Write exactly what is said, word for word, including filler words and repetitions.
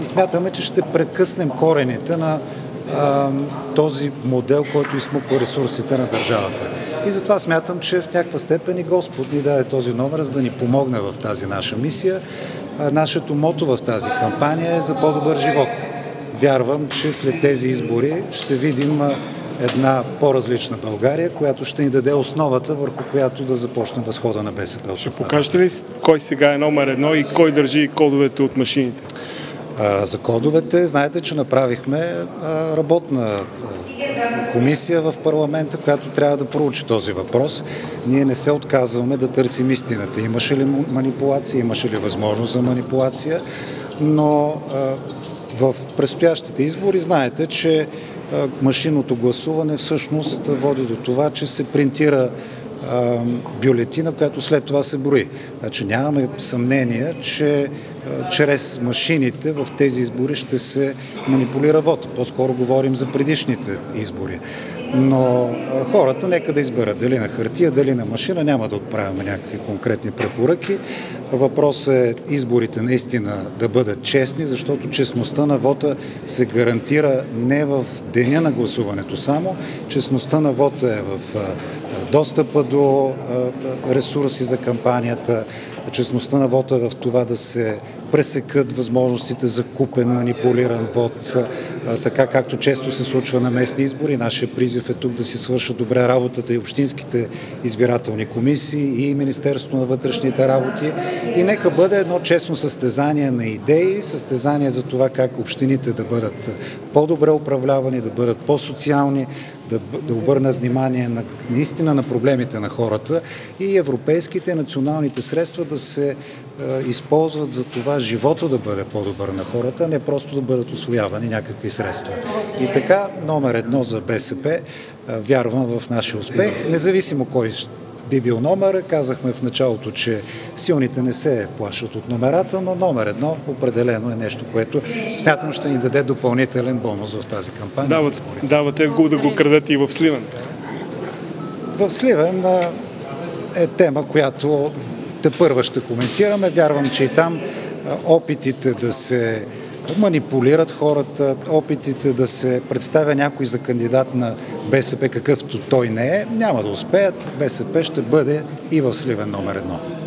смятаме, че ще прекъснем корените на а, този модел, който изсмуква ресурсите на държавата. И затова смятам, че в някаква степен и Господ ни даде този номер, за да ни помогне в тази наша мисия. А, нашето мото в тази кампания е за по-добър живот. Вярвам, че след тези избори ще видим една по-различна България, която ще ни даде основата, върху която да започне възхода на БСП. Ще покажете ли кой сега е номер едно и кой държи кодовете от машините? А, за кодовете, знаете, че направихме а, работна а, комисия в парламента, която трябва да проучи този въпрос. Ние не се отказваме да търсим истината. Имаше ли манипулация, имаше ли възможност за манипулация, но а, в предстоящите избори знаете, че машинното гласуване всъщност води до това, че се принтира а, бюлетина, която след това се брои. Значи нямаме съмнение, че а, чрез машините в тези избори ще се манипулира вода. По-скоро говорим за предишните избори. Но а, хората нека да изберат дали на хартия, дали на машина. Няма да отправяме някакви конкретни препоръки. Въпросът е изборите наистина да бъдат честни, защото честността на вота се гарантира не в деня на гласуването само. Честността на вота е в а, достъпа до а, ресурси за кампанията. Честността на вота е в това да се пресекат възможностите за купен, манипулиран вод, така както често се случва на местни избори. Нашия призив е тук да си свършат добре работата и общинските избирателни комисии, и Министерството на вътрешните работи. И нека бъде едно честно състезание на идеи, състезание за това как общините да бъдат по-добре управлявани, да бъдат по-социални, да, да обърнат внимание на, наистина на проблемите на хората и европейските и националните средства да се е, използват за това живота да бъде по-добър на хората, а не просто да бъдат усвоявани някакви средства. И така, номер едно за БСП, е, вярвам в нашия успех, независимо кой би бил номер. Казахме в началото, че силните не се плашат от номерата, но номер едно определено е нещо, което смятам ще ни даде допълнителен бонус в тази кампания. Давате, давате го да го крадете и в Сливен? В Сливен е тема, която тепърва ще коментираме. Вярвам, че и там опитите да се манипулират хората, опитите да се представя някой за кандидат на БСП, какъвто той не е, няма да успеят. БСП ще бъде и в Сливен номер едно.